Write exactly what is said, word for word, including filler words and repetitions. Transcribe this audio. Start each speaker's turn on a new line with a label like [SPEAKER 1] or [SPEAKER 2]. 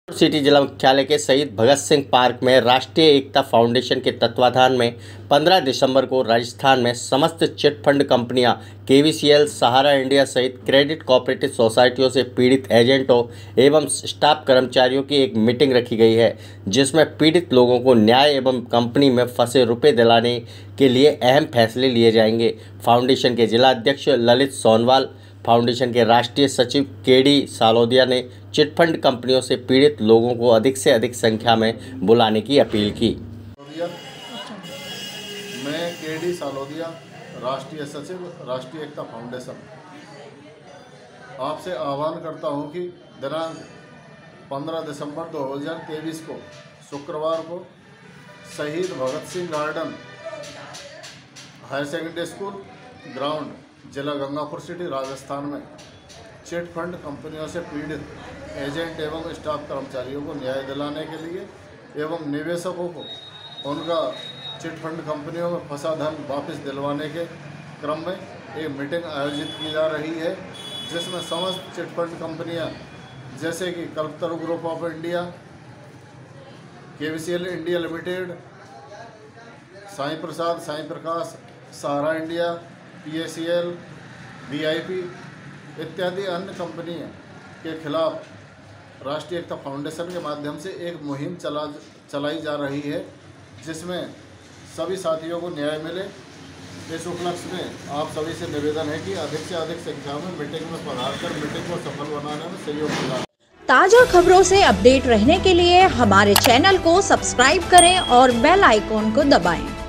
[SPEAKER 1] City जिला मुख्यालय के शहीद भगत सिंह पार्क में राष्ट्रीय एकता फाउंडेशन के तत्वाधान में पंद्रह दिसंबर को राजस्थान में समस्त चिटफंड कंपनियां, केवीसीएल, सहारा इंडिया सहित क्रेडिट कोऑपरेटिव सोसाइटियों से पीड़ित एजेंटों एवं स्टाफ कर्मचारियों की एक मीटिंग रखी गई है, जिसमें पीड़ित लोगों को न्याय एवं कंपनी में फंसे रुपए दिलाने के लिए अहम फैसले लिए जाएंगे। फाउंडेशन के जिला अध्यक्ष ललित सोनवाल, फाउंडेशन के राष्ट्रीय सचिव के डी सालोदिया ने चिटफंड कंपनियों से पीड़ित लोगों को अधिक से अधिक संख्या में बुलाने की अपील की।
[SPEAKER 2] मैं के डी सालोदिया, राष्ट्रीय सचिव, राष्ट्रीय एकता फाउंडेशन, आपसे आह्वान करता हूं कि दिनांक पंद्रह दिसंबर दो हज़ार तेईस को शुक्रवार को Shaheed Bhagat Singh garden higher secondary school ground, जिला गंगापुर सिटी, राजस्थान में चिटफंड कंपनियों से पीड़ित एजेंट एवं स्टाफ कर्मचारियों को न्याय दिलाने के लिए एवं निवेशकों को उनका चिटफंड कंपनियों में फंसा धन वापस दिलवाने के क्रम में एक मीटिंग आयोजित की जा रही है, जिसमें समस्त चिटफंड कंपनियां जैसे कि Kalpataru group of India, KVCL India limited, Sai Prasad, Sai Prakash, Sahara India, PACL, VIP इत्यादि अन्य कंपनियों के खिलाफ राष्ट्रीय एकता फाउंडेशन के माध्यम से एक मुहिम चला चलाई जा रही है, जिसमें सभी साथियों को न्याय मिले। इस उपलक्ष्य में आप सभी से निवेदन है कि अधिक से अधिक संख्या में मीटिंग में पधार कर मीटिंग को सफल बनाने में सहयोग करें।
[SPEAKER 3] ताज़ा खबरों से अपडेट रहने के लिए हमारे चैनल को सब्सक्राइब करें और बेल आइकॉन को दबाएं।